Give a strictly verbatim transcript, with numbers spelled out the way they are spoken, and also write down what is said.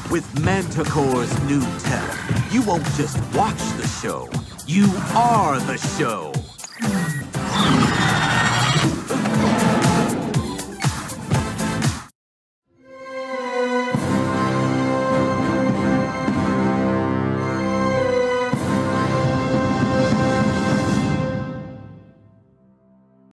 With Manticore's new tech, you won't just watch the show, you are the show.